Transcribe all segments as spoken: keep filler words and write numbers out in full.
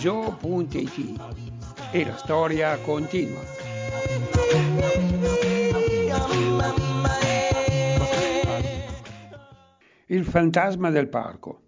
redigio punto it e la storia continua. Il fantasma del parco.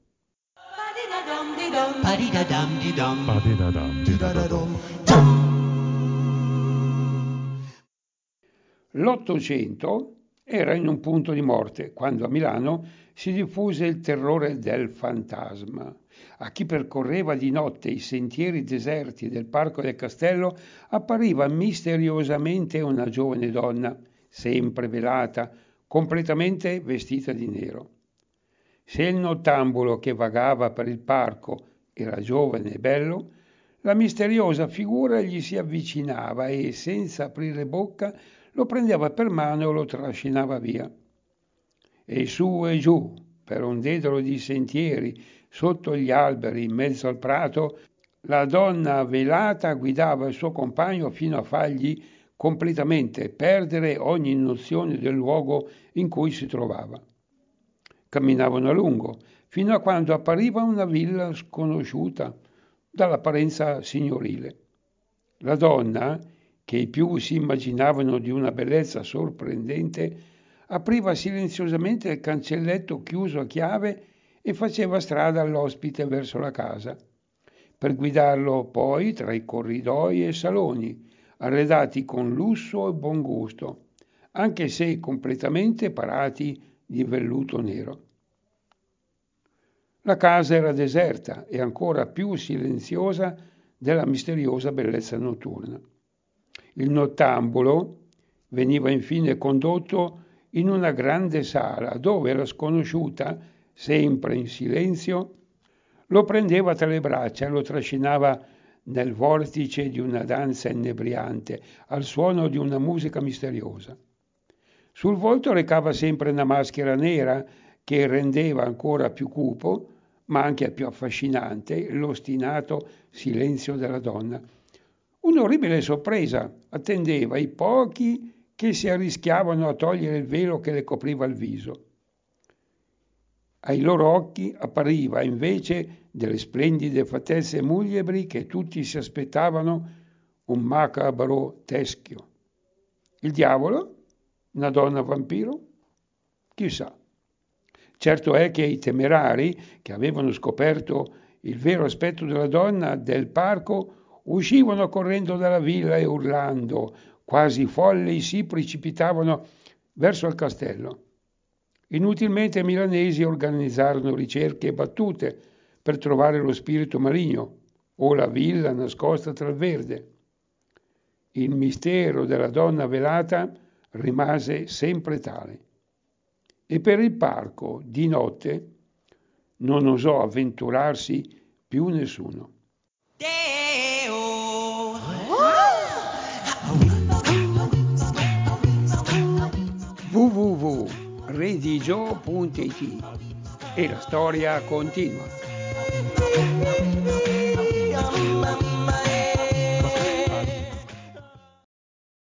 L'Ottocento era in un punto di morte quando a Milano si diffuse il terrore del fantasma. A chi percorreva di notte i sentieri deserti del Parco del Castello appariva misteriosamente una giovane donna, sempre velata, completamente vestita di nero. Se il nottambulo che vagava per il parco era giovane e bello, la misteriosa figura gli si avvicinava e, senza aprire bocca, lo prendeva per mano e lo trascinava via. E su e giù, per un dedalo di sentieri, sotto gli alberi, in mezzo al prato, la donna velata guidava il suo compagno fino a fargli completamente perdere ogni nozione del luogo in cui si trovava. Camminavano a lungo, fino a quando appariva una villa sconosciuta, dall'apparenza signorile. La donna, che i più si immaginavano di una bellezza sorprendente, apriva silenziosamente il cancelletto chiuso a chiave e faceva strada all'ospite verso la casa, per guidarlo poi tra i corridoi e saloni, arredati con lusso e buon gusto, anche se completamente parati di velluto nero. La casa era deserta e ancora più silenziosa della misteriosa bellezza notturna. Il nottambulo veniva infine condotto in una grande sala dove la sconosciuta, sempre in silenzio, lo prendeva tra le braccia e lo trascinava nel vortice di una danza inebriante, al suono di una musica misteriosa. Sul volto recava sempre una maschera nera che rendeva ancora più cupo, ma anche più affascinante, l'ostinato silenzio della donna. Un'orribile sorpresa attendeva i pochi che si arrischiavano a togliere il velo che le copriva il viso. Ai loro occhi appariva, invece delle splendide fattezze mulebri che tutti si aspettavano, un macabro teschio. Il diavolo? Una donna vampiro? Chissà. Certo è che i temerari, che avevano scoperto il vero aspetto della donna del parco, uscivano correndo dalla villa e urlando, quasi folli si precipitavano verso il castello. Inutilmente i milanesi organizzarono ricerche e battute per trovare lo spirito maligno o la villa nascosta tra il verde. Il mistero della donna velata rimase sempre tale. E per il parco, di notte, non osò avventurarsi più nessuno. w w w punto redigio punto it e la storia continua.